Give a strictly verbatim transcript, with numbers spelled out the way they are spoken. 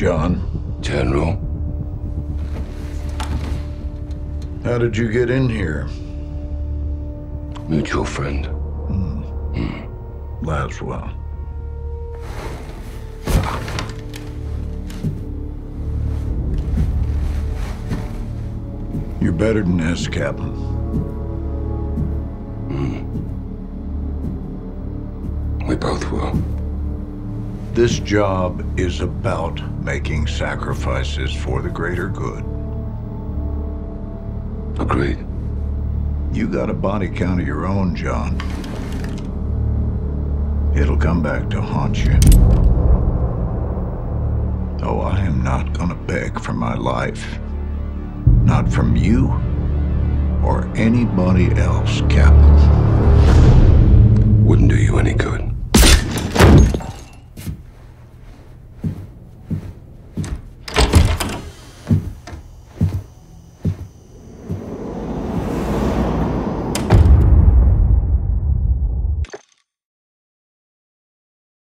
John. General. How did you get in here? Mutual friend. Hmm. Hmm. Laswell. You're better than this, Captain. Hmm. We both will. This job is about making sacrifices for the greater good. Agreed. You got a body count of your own, John. It'll come back to haunt you. Oh, I am not gonna beg for my life. Not from you or anybody else, Captain.